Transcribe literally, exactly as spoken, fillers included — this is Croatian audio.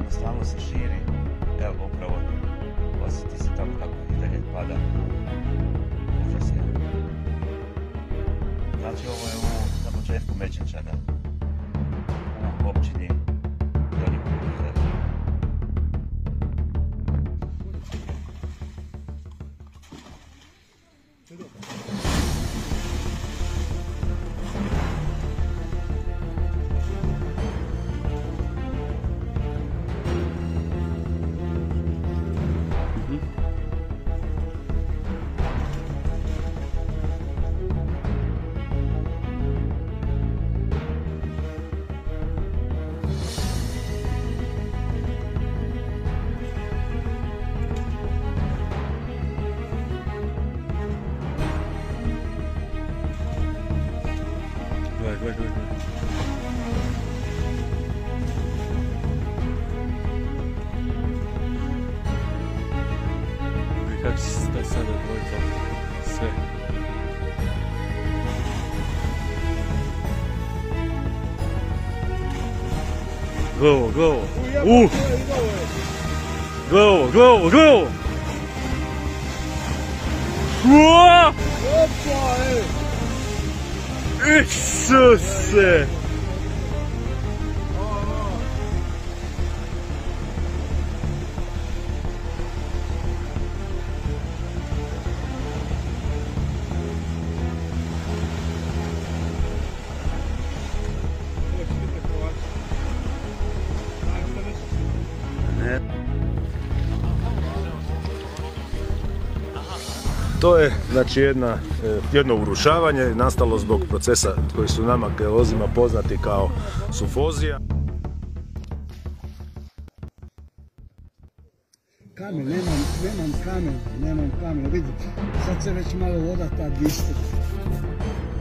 onako stalno se širi, evo upravo osjeti se tamo kako i dalje pada. Užas je. Znači ovo je u, na početku Mečenčana, u općini Donji Kukuljak. Gledaj, gledaj, gledaj. Gledaj kako će se taj sada dvojica sve. Gle ovo, gle ovo. Uh! Gle ovo, gle ovo, gle ovo! Uuuu! Opa, ej! Isuse! To je znači jedna, jedno urušavanje nastalo zbog procesa koji su nama geolozima poznati kao sufozija. Kamen, nemam, nemam kamen, nemam kamen, vidi, sad se već malo voda ta disti.